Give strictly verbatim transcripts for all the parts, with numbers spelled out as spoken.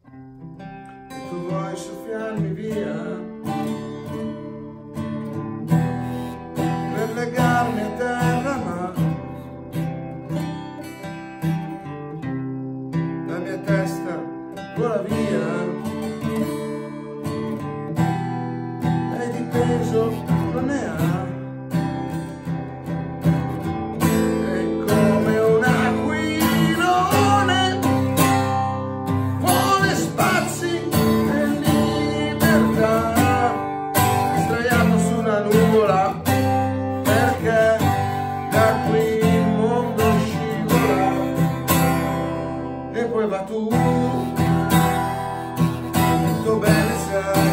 e tu vuoi soffiarmi via per legarmi a terra, ma la mia testa vola via e di peso non ne ha. Perché da qui il mondo scivola e poi va tu, tutto bene sai,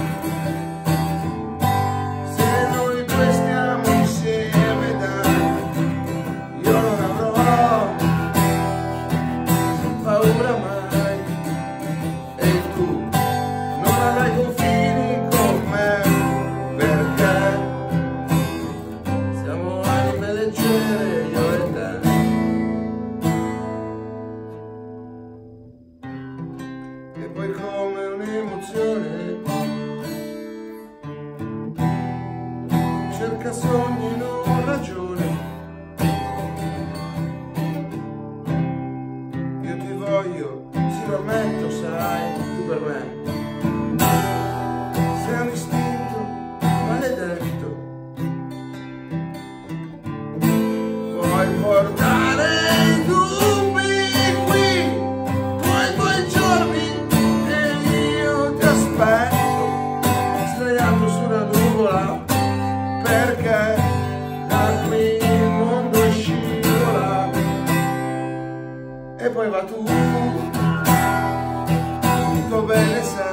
se noi due stiamo insieme dai, io non avrò paura mai e tu non avrai confini con me, perché leggere io e te. E poi come un'emozione cerca sogni non ragione, io ti voglio, sì lo ammetto, sai, tu per me sei un istinto maledetto. Puoi portare i dubbi qui, tuoi tuoi giorni e io ti aspetto sdraiato su una nuvola, perché da qui il mondo scivola e poi va tu, tutto bene sai.